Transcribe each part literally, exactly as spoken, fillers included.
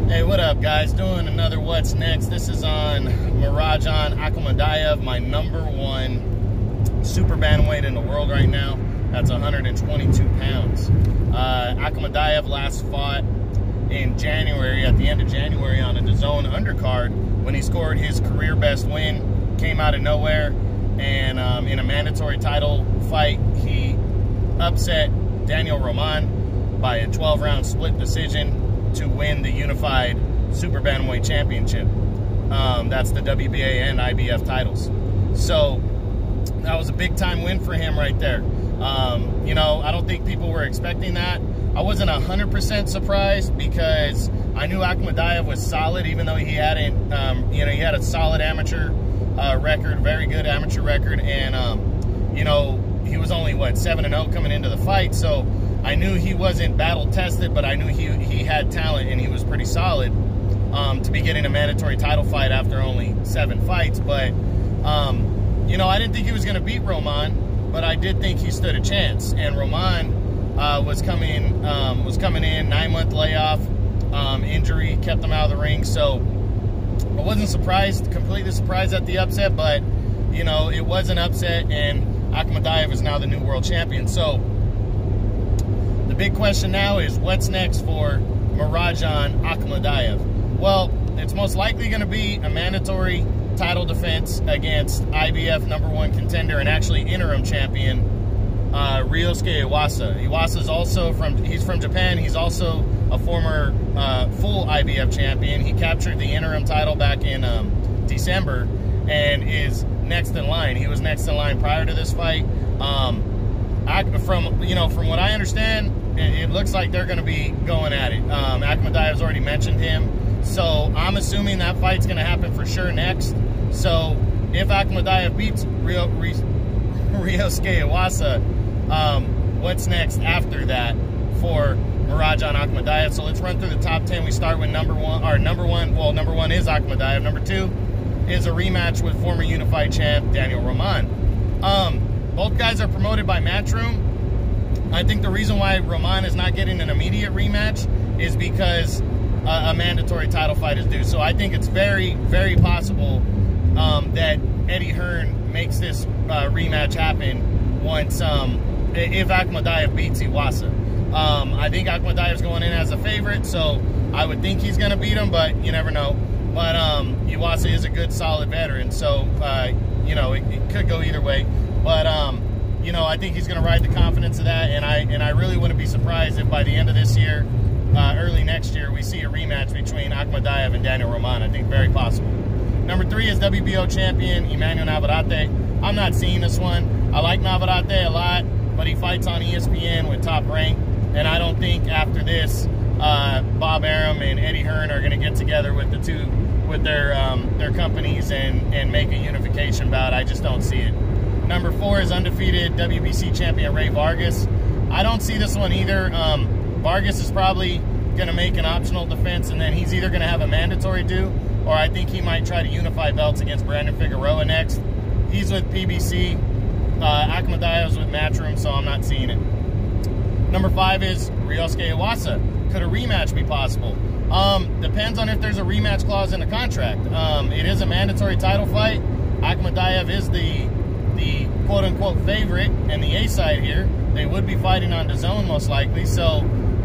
Hey, what up, guys? Doing another What's Next. This is on Murodjon Akhmadaliev, my number one super bantamweight in the world right now. That's one hundred twenty-two pounds. Uh, Akhmadaliev last fought in January, at the end of January, on a DAZN undercard when he scored his career best win. Came out of nowhere, and um, in a mandatory title fight, he upset Daniel Roman by a twelve round split decision to win the unified super bantamweight championship. Um, that's the W B A and I B F titles. So that was a big time win for him right there. Um, you know, I don't think people were expecting that. I wasn't one hundred percent surprised because I knew Akhmadaliev was solid, even though he hadn't, um, you know, he had a solid amateur uh, record, very good amateur record, and, um, you know, he was only, what, seven and oh coming into the fight, so I knew he wasn't battle-tested, but I knew he, he had talent, and he was pretty solid um, to be getting a mandatory title fight after only seven fights. But, um, you know, I didn't think he was going to beat Roman, but I did think he stood a chance. And Roman uh, was coming um, was coming in, nine-month layoff, um, injury, kept him out of the ring. So I wasn't surprised, completely surprised at the upset, but, you know, it was an upset, and Akhmadaliev is now the new world champion. So the big question now is, what's next for Murodjon Akhmadaliev? Well, it's most likely going to be a mandatory title defense against I B F number one contender and actually interim champion uh, Ryosuke Iwasa. Iwasa's also from, he's from Japan. He's also a former uh, full I B F champion. He captured the interim title back in um, December and is next in line. He was next in line prior to this fight. Um, I, from you know, from what I understand, it, it looks like they're going to be going at it. Um, Akhmadaliev's already mentioned him, so I'm assuming that fight's going to happen for sure next. So if Akhmadaliev beats Ryo, Ryosuke Iwasa, um, what's next after that for Murodjon Akhmadaliev? So let's run through the top ten. We start with number one. Or number one. Well, number one is Akhmadaliev. Number two is a rematch with former unified champ Daniel Roman. Um, Both guys are promoted by Matchroom. I think the reason why Roman is not getting an immediate rematch is because uh, a mandatory title fight is due. So I think it's very, very possible um, that Eddie Hearn makes this uh, rematch happen once, um, if Akhmadaliev beats Iwasa. Um, I think Akhmadaliev's going in as a favorite, so I would think he's going to beat him, but you never know. But um, Iwasa is a good, solid veteran, so, uh, you know, it, it could go either way. But, um, you know, I think he's going to ride the confidence of that, and I and I really wouldn't be surprised if by the end of this year, uh, early next year, we see a rematch between Akhmadaliev and Daniel Roman. I think very possible. Number three is W B O champion Emmanuel Navarrete. I'm not seeing this one. I like Navarrete a lot, but he fights on E S P N with Top Rank, and I don't think after this, uh, Bob Arum and Eddie Hearn are going to get together with the two, with their um, their companies and and make a unification bout. I just don't see it. Number four is undefeated W B C champion Ray Vargas. I don't see this one either. Um, Vargas is probably going to make an optional defense, and then he's either going to have a mandatory due, or I think he might try to unify belts against Brandon Figueroa next. He's with P B C. Uh, Akhmadaliev's with Matchroom, so I'm not seeing it. Number five is Ryosuke Iwasa. Could a rematch be possible? Um, depends on if there's a rematch clause in the contract. Um, it is a mandatory title fight. Akhmadaliev is the the quote-unquote favorite and the A-side here. They would be fighting on DAZN most likely. So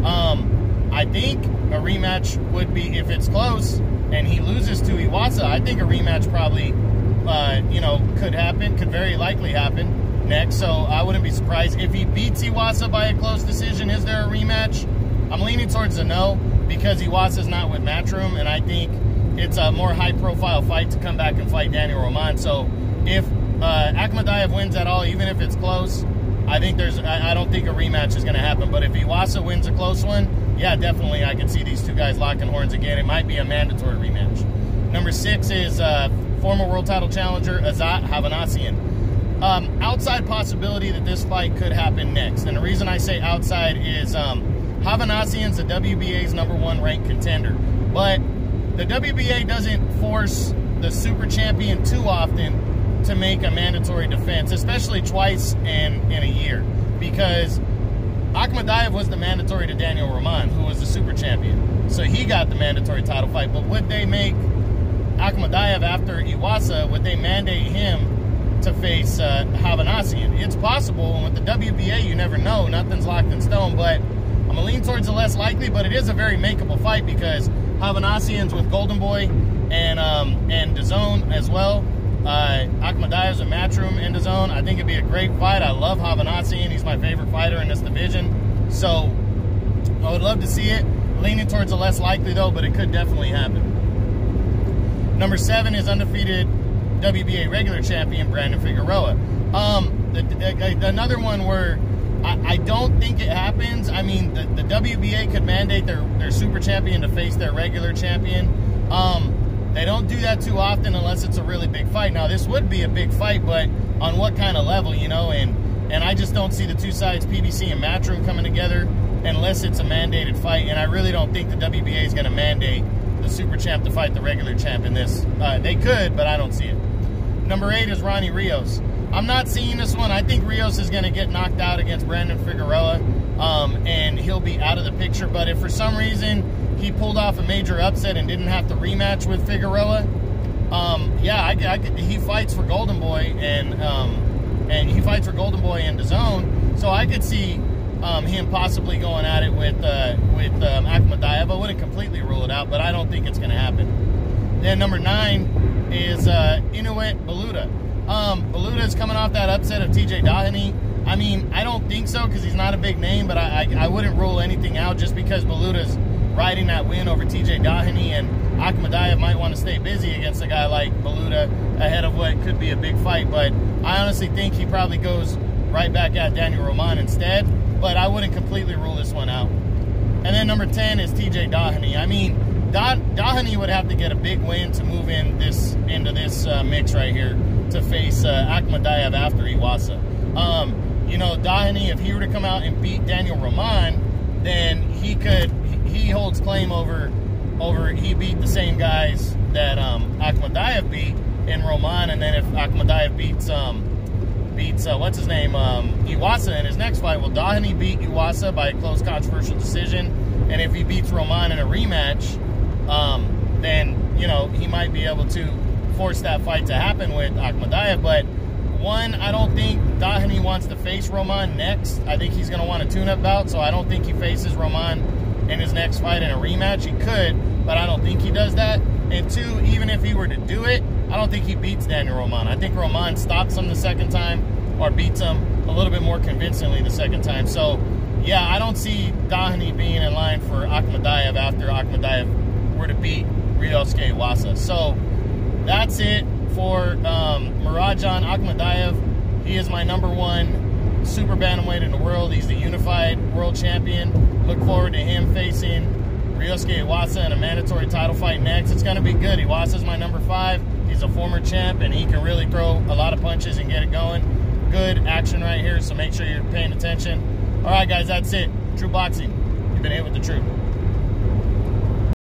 um, I think a rematch would be, if it's close and he loses to Iwasa, I think a rematch probably, uh, you know, could happen, could very likely happen next. So I wouldn't be surprised. If he beats Iwasa by a close decision, is there a rematch? I'm leaning towards the no, because Iwasa's not with Matchroom, and I think it's a more high-profile fight to come back and fight Daniel Roman. So if Uh, Akhmadaliev wins at all, even if it's close, I think there's, I, I don't think a rematch is going to happen. But if Iwasa wins a close one, yeah, definitely I can see these two guys locking horns again. It might be a mandatory rematch. Number six is uh, former world title challenger Azat Havanassian. Um, outside possibility that this fight could happen next. And the reason I say outside is um, Havanassian's the W B A's number one ranked contender. But the W B A doesn't force the super champion too often to make a mandatory defense, especially twice in, in a year, because Akhmadaliev was the mandatory to Daniel Roman, who was the super champion. So he got the mandatory title fight. But would they make Akhmadaliev after Iwasa, would they mandate him to face uh, Havanasian? It's possible, and with the W B A, you never know. Nothing's locked in stone, but I'm going to lean towards the less likely, but it is a very makeable fight because Havanasian's with Golden Boy and um, and DAZN as well. Uh, Akhmadaliev's a Matchroom in DAZN. I think it'd be a great fight. I love Havanasian. He's my favorite fighter in this division. So I would love to see it. Leaning towards the less likely, though, but it could definitely happen. Number seven is undefeated W B A regular champion Brandon Figueroa. Um, the, the, another one where I, I don't think it happens. I mean, the, the W B A could mandate their, their super champion to face their regular champion. Um, they don't do that too often unless it's a really big fight. Now, this would be a big fight, but on what kind of level, you know? And, and I just don't see the two sides, P B C and Matchroom, coming together unless it's a mandated fight. And I really don't think the W B A is going to mandate the super champ to fight the regular champ in this. Uh, they could, but I don't see it. Number eight is Ronnie Rios. I'm not seeing this one. I think Rios is going to get knocked out against Brandon Figueroa, um, and he'll be out of the picture. But if for some reason he pulled off a major upset and didn't have to rematch with Figueroa, um, yeah, I, I, he fights for Golden Boy, and um, and he fights for Golden Boy and DAZN. So I could see um, him possibly going at it with uh, with um, Akhmadaliev. I wouldn't completely rule it out, but I don't think it's going to happen. Then number nine is uh, Inuit Baluta. Um, Baluta is coming off that upset of T J Doheny. I mean, I don't think so because he's not a big name, but I, I, I wouldn't rule anything out just because Baluta's riding that win over T J Doheny, and Akhmadaliev might want to stay busy against a guy like Baluta ahead of what could be a big fight. But I honestly think he probably goes right back at Daniel Roman instead, but I wouldn't completely rule this one out. And then number ten is T J Doheny. I mean, Doheny would have to get a big win to move in this into this uh, mix right here to face uh, Akhmadaliev after Iwasa. Um, you know, Doheny, if he were to come out and beat Daniel Roman, then he could, he holds claim over, over he beat the same guys that um, Akhmadaliev beat in Roman, and then if Akhmadaliev beats, um, beats uh, what's his name, um, Iwasa in his next fight, well, Doheny beat Iwasa by a close controversial decision, and if he beats Roman in a rematch, um, then, you know, he might be able to force that fight to happen with Akhmadaliev. But one, I don't think Doheny wants to face Roman next. I think he's going to want a tune-up bout, so I don't think he faces Roman in his next fight in a rematch. He could, but I don't think he does that. And two, even if he were to do it, I don't think he beats Daniel Roman. I think Roman stops him the second time or beats him a little bit more convincingly the second time. So, yeah, I don't see Doheny being in line for Akhmadaliev after Akhmadaliev were to beat Ryosuke Iwasa. So, that's it for um, Murodjon Akhmadaliev. He is my number one super bantamweight in the world. He's the unified world champion. Look forward to him facing Ryosuke Iwasa in a mandatory title fight next. It's going to be good. Iwasa's my number five. He's a former champ, and he can really throw a lot of punches and get it going. Good action right here, so make sure you're paying attention. All right, guys, that's it. True Boxing. You've been hit with the truth.